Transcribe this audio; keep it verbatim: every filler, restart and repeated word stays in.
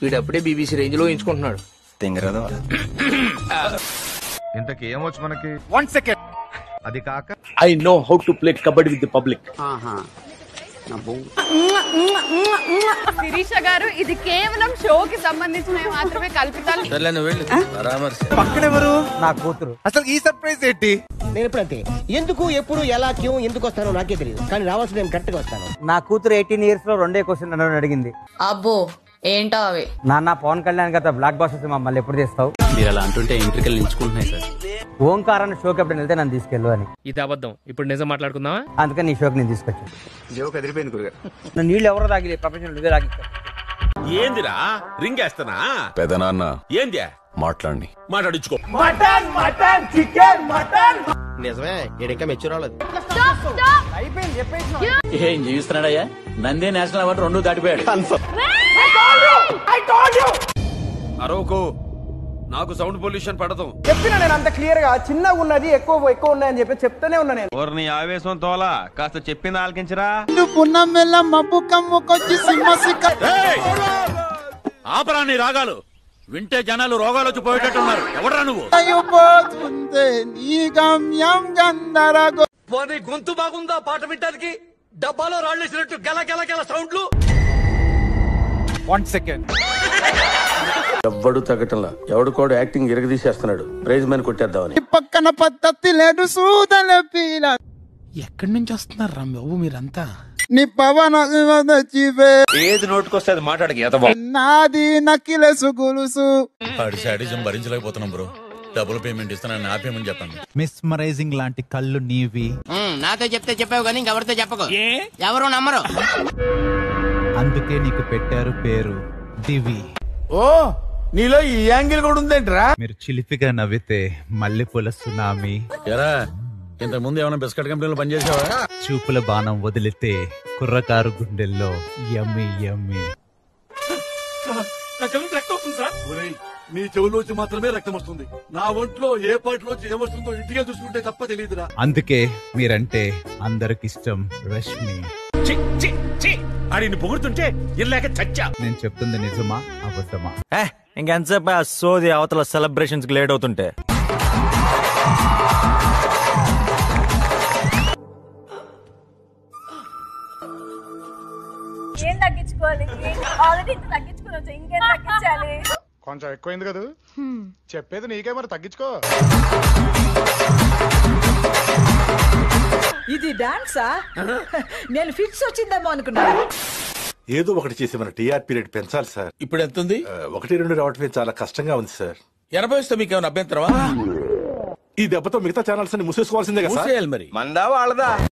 వీడు అప్పుడే BBC range లో ఎంచుకుంటున్నాడు. తింగరదా ఇంతకి ఏమొచ్చు మనకి? One second. అది కాక I know how to play kabaddi with the public. Shirisha garu, ఇది కేవలం షోకి సంబంధించినవి మాత్రమే, కల్పితాలు. పక్కనెవరు? నా కూతురు. అసలు ఈ సర్ప్రైజ్ ఏంటి? నేను ఎప్పుడంతే ఎందుకు ఎప్పుడు ఎలా క్యూ ఎందుకు వస్తానో నాకే తెలియదు, కానీ రావాల్సిన నేను కరెక్ట్ గా వస్తాను. నా కూతురు ఎయిటీన్ ఇయర్స్ లో రెండే క్వశ్చన్ నన్ను అడిగింది. అబ్బో ఏంటో అవి. నాన్న పవన్ కళ్యాణ్ గత బ్లాక్ బాస్టర్స్ మమ్మల్ని ఎప్పుడు చేస్తావు? మీరు అలా అంటుంటే ఎంట్రికలు నించుకుంటున్నాయి సార్. ఓంకార్ అన్న షోకి ఎప్పుడు వెళ్తే నన్ను తీసుకెళ్ళు అని. ఇది అబద్ధం. ఇప్పుడు నిజం మాట్లాడుకుందామా? అందుకని నీ షోకి నేను తీసుకొచ్చాను. జోక్ అదిరిపోయింది గురుగారు. నువ్వు నీళ్ళు ఎవరో తాగిలే, ప్రపంచం నువ్వే తాగి. ఏందిరా రింగ్ వేస్తానా? పెదనాన్న ఏంది మాట్లాడి మాట్లాడించుకో. Mutton mutton chicken mutton. నిజమే, ఏడెక్క మెచ్చురాలేదు. ఏం జీవిస్తున్నాడయ్యా? నందే నేషనల్ అవార్డు రెండు దాటిపోయాడు. అరవకు, నాకు సౌండ్ పొల్యూషన్ పడదు. చెప్పినా నేను అంత క్లియర్ గా చిన్నగా ఉన్నది ఎక్కువ ఎక్కువ ఉన్నాయని చెప్పి చెప్తానే ఉన్నా నేను. నీ ఆవేశం తోలా కాస్త చెప్పింది ఆలకించరా. ఆపరా నీ రాగాలు, వింటే జనాలు రోగాలు వచ్చి పోయేటట్టున్నారు. ఎవడరా నువ్వు? గొంతు బాగుందా పాట వింటానికి? డబ్బాలో రాళ్ళేసినట్టు గెల గెల గెల సౌండ్లు. One second. ఎవ్వడు తగ్గటంలా, ఎవడు కూడా యాక్టింగ్ ఇరగదీసేస్తున్నాడు. ప్రైజ్ మని కొట్టేద్దామని. పక్కన పద్ధతి లేదు సూదల పీల. ఎక్కడి నుంచి వస్తున్నారు రా బాబు మీరంతా? నీ పవన ఏది నోటుకొస్తే అది మాట్లాడక నాది నకిలసు గులుసు. భరించలేకపోతున్నాం బ్రో. డబుల్ పేమెంట్ ఇస్తానని ఆపేమని చెప్పండి. మిస్మరైజింగ్ లాంటి కళ్ళు నీవి. నాతో చెప్తే చెప్పావు కానీ ఇంకెవరితో చెప్పకు, ఎవరు నమ్మరు. అందుకే నీకు పెట్టారు పేరు దివి. ఓ, నీలో ఈ యాంగిల్ కూడా ఉందేంట్రా? మీరు చిలిపిగా నవ్వితే మల్లెపూల సునామీ. ఎరా ఇంత ముందు ఏమైనా బిస్కెట్ కంపెనీలో పనిచేసావా? చూపుల బాణం వదిలితే కుర్రకారు గుండెల్లో యమ్మి యమ్మి. నీ చెవులోంచి మాత్రమే రక్తం వస్తుంది. నా ఒంట్లో ఏ పాటలోంచి ఏమొస్తుందో ఇంటిగా చూసుకుంటే తప్ప తెలియదురా. అందుకే మీరంటే అందరికిష్టం రష్మి. ఆడిని పొగుడుతుంటే ఇల్లాక చచ్చా. నేను చెప్తుంది నిజమా అబద్ధమా? ఇంకెంతసేపు సోది అవతల సెలబ్రేషన్స్ కి లేట్ అవుతుంటే. ఏం తగ్గించుకోవాలి? ఆల్రెడీ ఇంత తగ్గించుకోవచ్చు, ఇంకేం తగ్గించాలి? కొంచెం ఎక్కువైంది కదా, చెప్పేది నీకే మరి తగ్గించుకో. ఇది డాన్సా? నేను ఫిక్స్ వచ్చిందేమో అనుకున్నాను. ఏదో ఒకటి చేసి మన టీఆర్పీ రేట్ పెంచాలి సార్. ఇప్పుడు ఎంత ఉంది? ఒకటి రెండు రావటమే చాలా కష్టంగా ఉంది సార్. ఎనభై వస్తే మీకు ఏమైనా అభ్యంతరమా? ఈ దెబ్బతో మిగతా ఛానల్స్ ని మూసేసుకోవాల్సిందే కదా సార్. మరి మందా వాళ్ళదా?